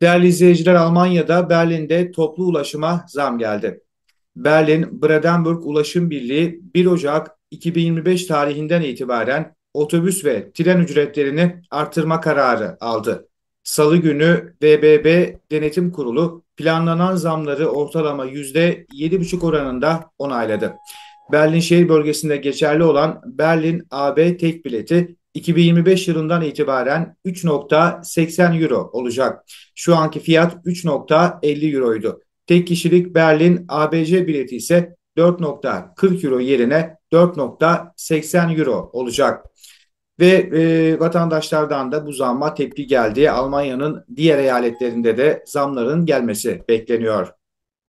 Değerli izleyiciler, Almanya'da Berlin'de toplu ulaşıma zam geldi. Berlin Brandenburg Ulaşım Birliği 1 Ocak 2025 tarihinden itibaren otobüs ve tren ücretlerini artırma kararı aldı. Salı günü VBB Denetim Kurulu planlanan zamları ortalama %7,5 oranında onayladı. Berlin şehir bölgesinde geçerli olan Berlin AB tek bileti 2025 yılından itibaren 3,80 euro olacak. Şu anki fiyat 3,50 euroydu. Tek kişilik Berlin ABC bileti ise 4,40 euro yerine 4,80 euro olacak. Ve vatandaşlardan da bu zamma tepki geldi. Almanya'nın diğer eyaletlerinde de zamların gelmesi bekleniyor.